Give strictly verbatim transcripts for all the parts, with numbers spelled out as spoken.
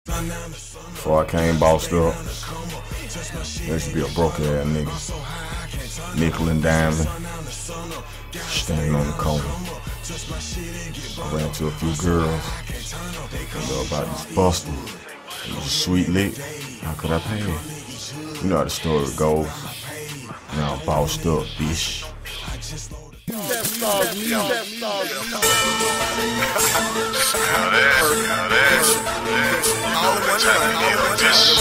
Before I came bossed up, I used to be a broke ass nigga. Nickel and diamond, standing on the corner. I ran to a few girls, and know about this buster. It was a sweet lick. How could I pay it? You know how the story goes. Now I'm bossed up, bitch. Now that, now that, all the one time, all the this,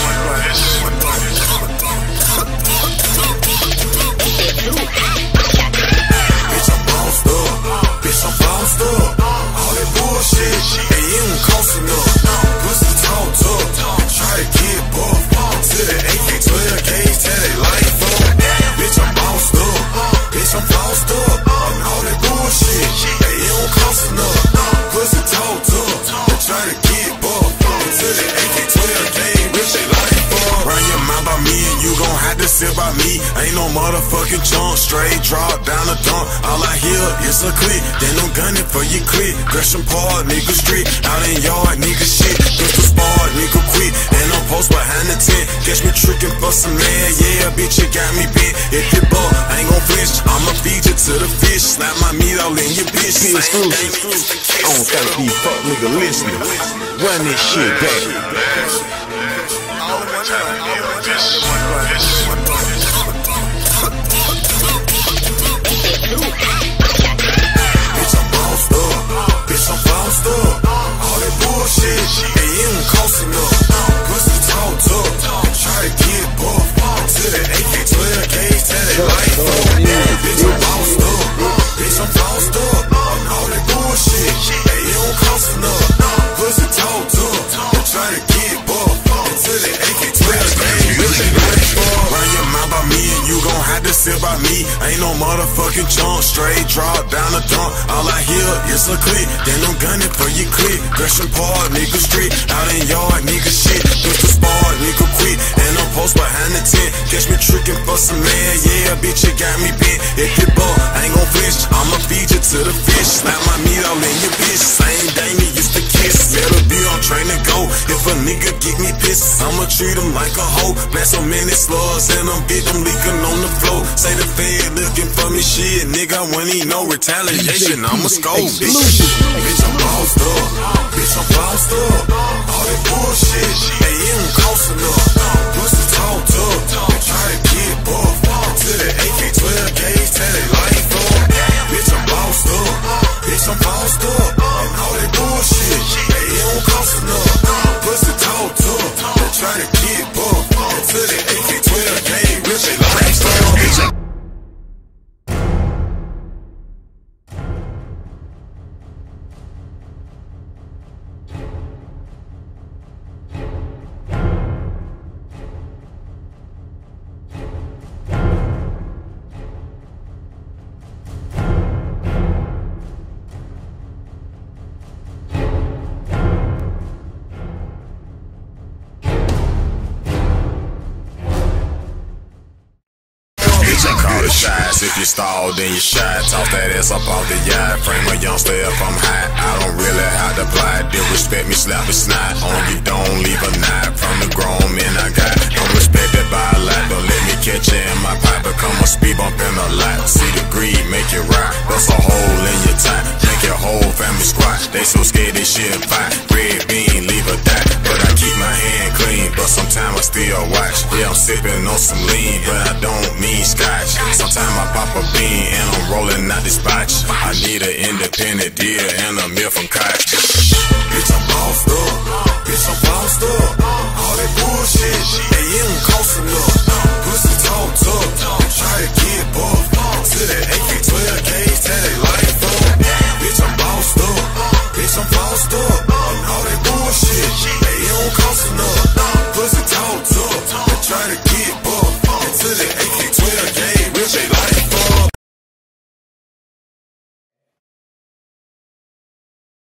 bitch, I'm bossed up, bitch, I'm bossed up. All that bullshit, hey, it ain't cost enough. Pussy talk tough, try to get buff. To the A K twelve gauge, tell they life up. Bitch, I'm bossed up, bitch, I'm bossed up. And all that bullshit, hey, it don't cost enough. Pussy talk tough, try to get buff. To the A K twelve gauge, bitch, they life up. Run your mouth by me and you gon' have to sit by me. Ain't no motherfucking chunk, straight drop down the dump. All I hear is a click, then I'm gunning for your click. Gresham Park, nigga street, out in yard, nigga shit. Pistol spar, nigga quit, and I'm post behind the tent. Catch me tricking for some man, yeah, bitch, you got me bent. If you buck, I ain't gon' flinch, I'ma feed you to the fish. Slap my meat all in your bitch. Be exclusive. I don't think these fuck nigga listening. Run this shit back. All the time, all the time. Bitch, I'm bossed up. Bitch, I'm bossed up. All that bullshit, hey, it don't cost enough. Pussy talk tough, try to get buff. To the A K twelve gauge, tell they life up. Bitch, I'm bossed up. Bitch, I'm bossed up. And all that bullshit, hey, it don't cost enough. Pussy talk tough, try to get buff. To the A K twelve gauge, tell they life up. Run your mouth by me and you gon' have to sit by me. Ain't no motherfucking chunk, straight drop down the dump. All I hear is a click, then I'm gunning for your click. Gresham Park, nigga street, out in yard, nigga shit. Pistol spar, nigga quit, and I'm post behind the tent. Catch me tricking for some man, yeah, bitch, you got me bent. If you buck, I ain't gon' flinch, I'ma feed you to the fish. Slap my meat all in your bitch, same day me used to kiss. Better be on train to go, if a nigga get me pissed, I'ma treat him like a hoe. Blast so many slugs, and I'm bit them leaking on the floor. Say the fed looking for me, shit, nigga, when he know retaliation, I'ma scope, bitch. Bitch, I'm bossed up, bitch, I'm bossed up. All that bullshit, hey, it don't cost enough. Pussy talk tough, try to get buff. To the A K twelve gauge, tell they life up. Bitch, I'm bossed up, bitch, I'm bossed up. And all that bullshit, hey, it don't cost enough. Pussy talk tough, try to get buff. To the A K twelve gauge, bitch, they life up. Shots. If you stall, then you shot. Toss that ass up off the yacht. Frame a youngster if I'm hot. I don't really have to fly. Disrespect me, slap a snot. On you don't leave a knot. From the grown men I got. Don't respect that by a lot. Don't let me catch you in my pipe. Become a speed bump in a lot. See the greed, make you rock. Bust a hole in your tie. Make your whole family squat. They so scared they shit fight. Red bean, leave a dot. But I keep my hand clean. But sometimes I still watch. Yeah, I'm sipping on some lean. But I don't mean scotch. Sometimes I pop a bean and I'm rolling out this botch. I need an independent deal and a meal from Koch. Bitch, I'm bossed up. Bitch, I'm bossed up. All that bullshit, hey, it don't cost enough. Pussy talk tough,